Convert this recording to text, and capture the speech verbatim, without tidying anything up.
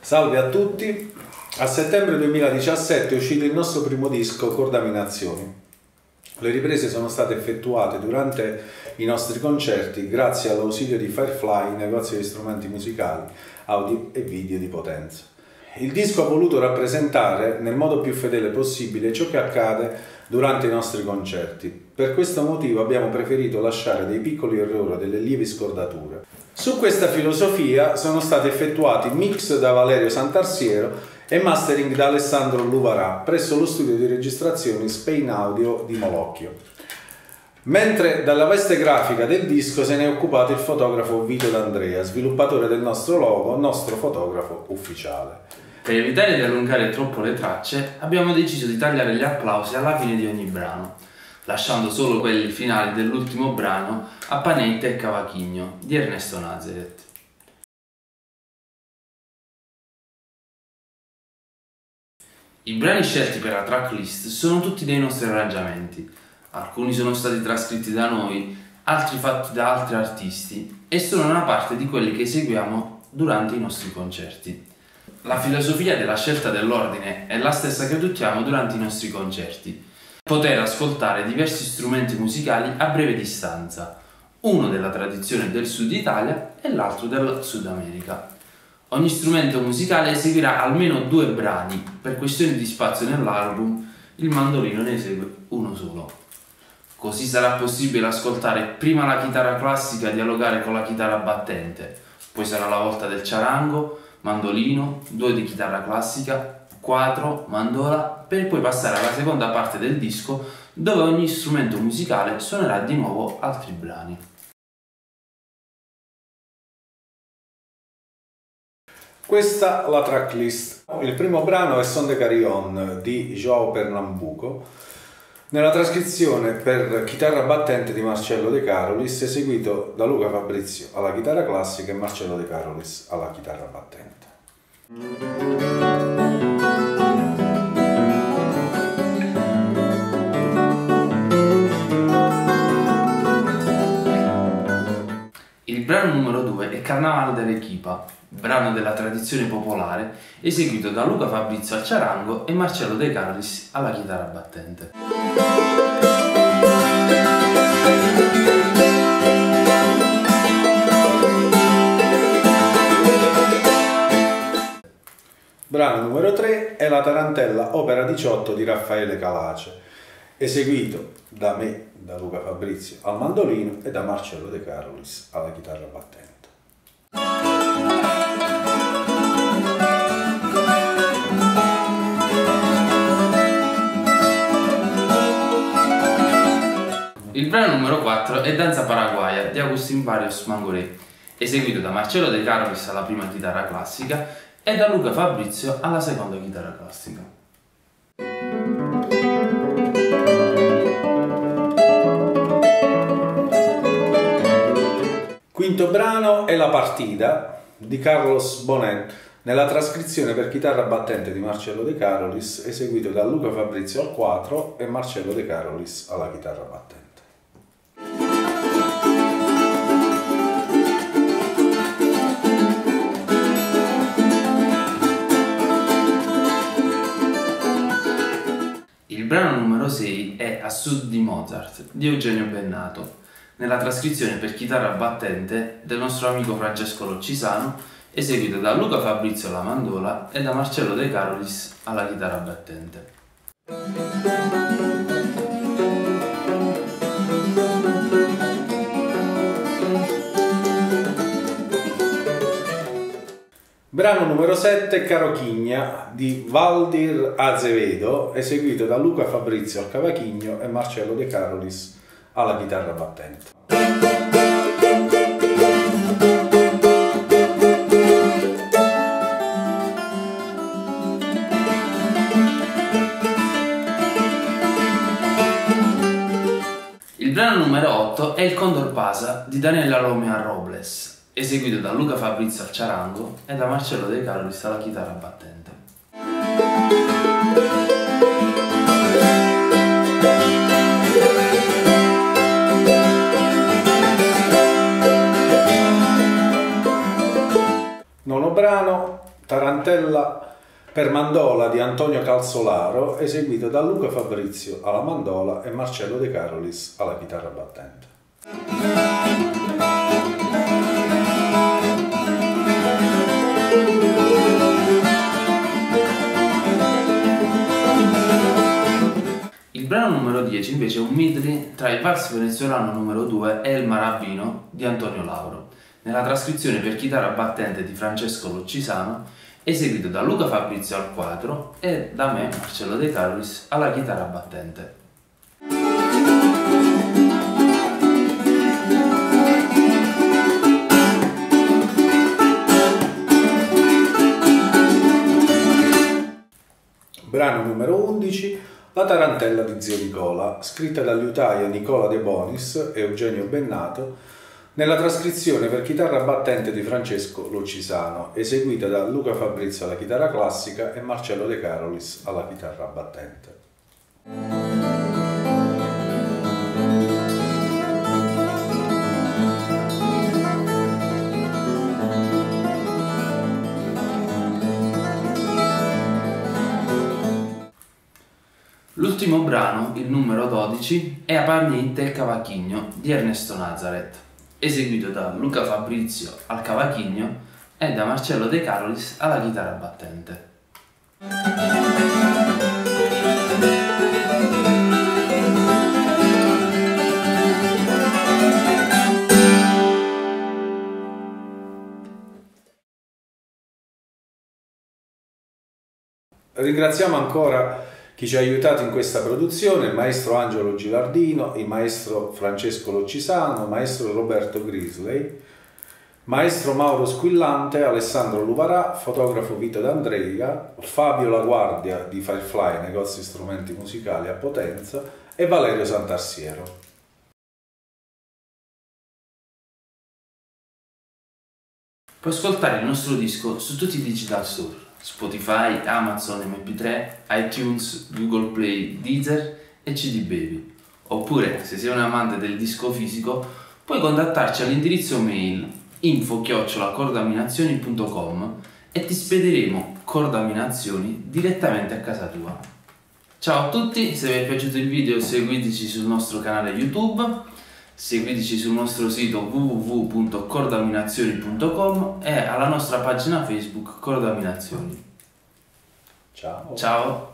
Salve a tutti, a settembre duemiladiciassette è uscito il nostro primo disco Cordaminazioni. Le riprese sono state effettuate durante i nostri concerti grazie all'ausilio di Firefly, negozio di strumenti musicali, audio e video di potenza. Il disco ha voluto rappresentare nel modo più fedele possibile ciò che accade durante i nostri concerti. Per questo motivo abbiamo preferito lasciare dei piccoli errori, delle lievi scordature. Su questa filosofia sono stati effettuati mix da Valerio Santarsiero e mastering da Alessandro Luvarà presso lo studio di registrazioni Spain Audio di Molocchio. Mentre dalla veste grafica del disco se ne è occupato il fotografo Vito D'Andrea, sviluppatore del nostro logo, nostro fotografo ufficiale. Per evitare di allungare troppo le tracce, abbiamo deciso di tagliare gli applausi alla fine di ogni brano, lasciando solo quelli finali dell'ultimo brano a Panetta e Cavachigno di Ernesto Nazareth. I brani scelti per la tracklist sono tutti dei nostri arrangiamenti. Alcuni sono stati trascritti da noi, altri fatti da altri artisti e sono una parte di quelli che eseguiamo durante i nostri concerti. La filosofia della scelta dell'ordine è la stessa che adottiamo durante i nostri concerti. Poter ascoltare diversi strumenti musicali a breve distanza, uno della tradizione del Sud Italia e l'altro del Sud America. Ogni strumento musicale eseguirà almeno due brani, per questioni di spazio nell'album il mandolino ne esegue uno solo. Così sarà possibile ascoltare prima la chitarra classica dialogare con la chitarra battente, poi sarà la volta del ciarango, mandolino, due di chitarra classica, quattro, mandola, per poi passare alla seconda parte del disco dove ogni strumento musicale suonerà di nuovo altri brani. Questa è la tracklist. Il primo brano è Son de Carillon di João Pernambuco, nella trascrizione per chitarra battente di Marcello De Carolis, eseguito da Luca Fabrizio alla chitarra classica e Marcello De Carolis alla chitarra battente. Il brano numero due è Carnaval dell'Equipa, brano della tradizione popolare, eseguito da Luca Fabrizio al ciarango e Marcello De Carolis alla chitarra battente. Brano numero tre è La Tarantella, opera diciotto di Raffaele Calace, eseguito da me, da Luca Fabrizio al mandolino e da Marcello De Carolis alla chitarra battente. Il brano numero quattro è Danza Paraguaya di Agustín Barrios Mangoré, eseguito da Marcello De Carolis alla prima chitarra classica e da Luca Fabrizio alla seconda chitarra classica. Quinto brano è La Partida di Carlos Bonet, nella trascrizione per chitarra battente di Marcello De Carolis, eseguito da Luca Fabrizio al quattro e Marcello De Carolis alla chitarra battente. Il brano numero sei è A Sud di Mozart di Eugenio Bennato, nella trascrizione per chitarra battente del nostro amico Francesco Loccisano, eseguito da Luca Fabrizio alla mandola e da Marcello De Carolis alla chitarra battente. Brano numero sette, Carochigna di Valdir Azevedo, eseguito da Luca Fabrizio al cavachigno e Marcello De Carolis alla chitarra battente. Il brano numero otto è Il Condor Pasa di Daniela Lomea Robles, eseguito da Luca Fabrizio al ciarango e da Marcello De Carolis alla chitarra battente. Nono brano, Tarantella per mandola di Antonio Calzolaro, eseguito da Luca Fabrizio alla mandola e Marcello De Carolis alla chitarra battente. Il brano numero dieci invece è un medley tra il Vals venezuelano numero due e il Maravino di Antonio Lauro, nella trascrizione per chitarra battente di Francesco Loccisano, eseguito da Luca Fabrizio al quadro e da me, Marcello De Carolis, alla chitarra battente. Brano numero undici, La tarantella di Zio Nicola, scritta dal liutaio Nicola De Bonis e Eugenio Bennato, nella trascrizione per chitarra battente di Francesco Loccisano, eseguita da Luca Fabrizio alla chitarra classica e Marcello De Carolis alla chitarra battente. L'ultimo brano, il numero dodici, è Apagnite e Cavachigno di Ernesto Nazareth, eseguito da Luca Fabrizio al cavachigno e da Marcello De Carolis alla chitarra battente. Ringraziamo ancora chi ci ha aiutato in questa produzione: il maestro Angelo Gilardino, il maestro Francesco Loccisano, il maestro Roberto Grisley, maestro Mauro Squillante, Alessandro Luvarà, fotografo Vito D'Andrea, Fabio La Guardia di Firefly, negozi strumenti musicali a Potenza, e Valerio Santarsiero. Puoi ascoltare il nostro disco su tutti i digital store: Spotify, Amazon M P tre, iTunes, Google Play, Deezer e C D Baby. Oppure, se sei un amante del disco fisico, puoi contattarci all'indirizzo mail info chiocciola cordaminazioni punto com e ti spederemo cordaminazioni direttamente a casa tua. Ciao a tutti, se vi è piaciuto il video seguiteci sul nostro canale YouTube, seguiteci sul nostro sito w w w punto cordaminazioni punto com e alla nostra pagina Facebook Cordaminazioni. Ciao! Ciao!